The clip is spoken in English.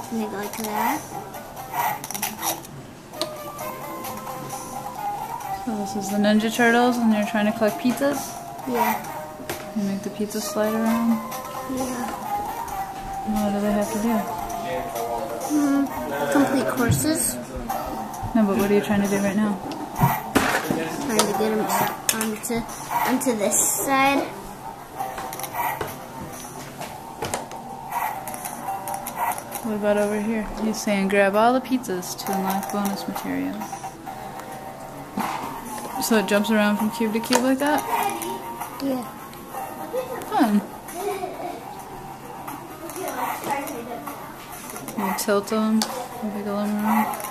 Make it like that. So this is the Ninja Turtles and you're trying to collect pizzas? Yeah. You make the pizza slide around? Yeah. What do they have to do? Complete courses. No, but what are you trying to do right now? Trying to get them onto this side. What about over here? He's saying grab all the pizzas to unlock bonus materials. So it jumps around from cube to cube like that? Yeah. Fun. You tilt them, wiggle them around.